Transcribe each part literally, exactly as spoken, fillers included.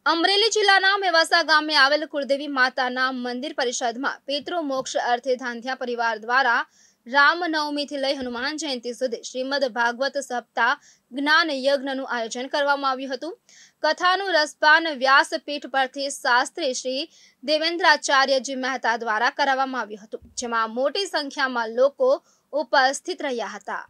અમરેલી જિલ્લાના મેવાસા ગામે આવેલ કુળદેવી માતાના મંદિર પરિષદમાં પિતૃ મોક્ષ અર્થે ધાંધિયા પરિવાર દ્વારા રામનવમીથી લઈ હનુમાન જયંતિ સુધી શ્રીમદ ભાગવત સપ્તાહ જ્ઞાન યજ્ઞનું આયોજન કરવામાં આવ્યું હતું। કથાનું રસપાન વ્યાસપીઠ પરથી શાસ્ત્રી શ્રી દેવેન્દ્રાચાર્યજી મહેતા દ્વારા કરાવવામાં આવ્યું હતું, જેમાં મોટી સંખ્યામાં લોકો ઉપસ્થિત રહ્યા હતા।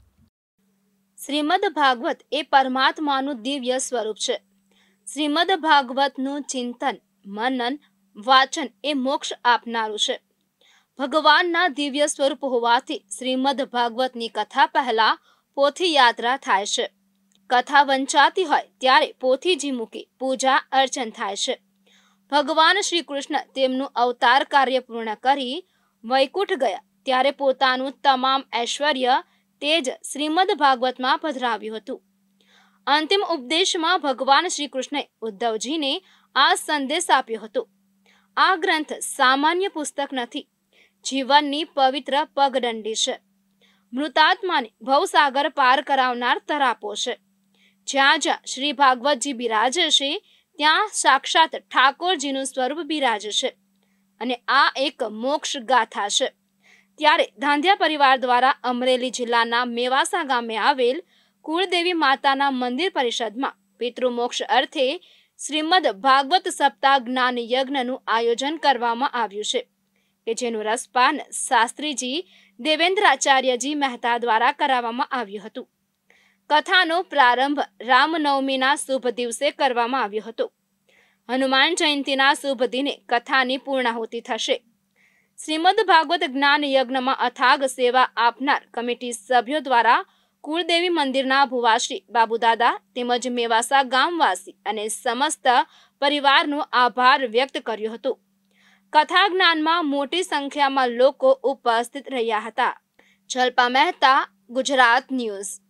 શ્રીમદ ભાગવત એ પરમાત્માનું દિવ્ય સ્વરૂપ છે। શ્રીમદ ભાગવતનું ચિંતન, મનન, વાચન એ મોક્ષ આપનારું છે। ભગવાનના દિવ્ય સ્વરૂપ હોવાથી શ્રીમદ ભાગવતની કથા પહેલા પોથી યાત્રા થાય છે। કથા વંચાતી હોય ત્યારે પોથીજી મૂકી પૂજા અર્ચન થાય છે। ભગવાન શ્રી કૃષ્ણ તેમનું અવતાર કાર્ય પૂર્ણ કરી વૈકુંઠ ગયા ત્યારે પોતાનું તમામ ઐશ્વર્ય તેજ શ્રીમદ ભાગવતમાં પધરાવ્યું હતું। અંતિમ ઉપદેશમાં ભગવાન શ્રી કૃષ્ણે ઉદ્ધવજીને આ સંદેશ આપ્યો હતો। આ ગ્રંથ સામાન્ય પુસ્તક નથી, જીવનની પવિત્ર પગદંડી છે। મૃતાત્માને ભવસાગર પાર કરાવનાર તરાપો છે। જ્યાં જ્યાં શ્રી ભાગવતજી બિરાજે છે ત્યાં સાક્ષાત ઠાકોરજીનું સ્વરૂપ બિરાજે છે અને આ એક મોક્ષ ગાથા છે। ત્યારે ધાંધિયા પરિવાર દ્વારા અમરેલી જિલ્લાના મેવાસા ગામે આવેલ કુળદેવી માતાના મંદિર પરિષદમાં પિતૃમોક્ષ અર્થે શ્રીમદ ભાગવત સપ્તાહ જ્ઞાન યજ્ઞનું આયોજન કરવામાં આવ્યું છે કે જેનું રસપાન શાસ્ત્રીજી દેવેન્દ્રાચાર્યજી મહેતા દ્વારા કરાવવામાં આવ્યું હતું। કથાનો પ્રારંભ રામનવમીના શુભ દિવસે કરવામાં આવ્યો હતો। હનુમાન જયંતિના શુભ દિને કથાની પૂર્ણાહુતિ થશે। શ્રીમદ ભાગવત જ્ઞાન યજ્ઞમાં અથાગ સેવા આપનાર કમિટી સભ્યો દ્વારા કુળદેવી મંદિરના ભુવાશ્રી બાબુદાદા તેમજ મેવાસા ગામવાસી અને સમસ્ત પરિવારનો આભાર વ્યક્ત કર્યો હતો। કથા જ્ઞાનમાં મોટી સંખ્યામાં લોકો ઉપસ્થિત રહ્યા હતા। જલ્પા મહેતા, ગુજરાત ન્યૂઝ।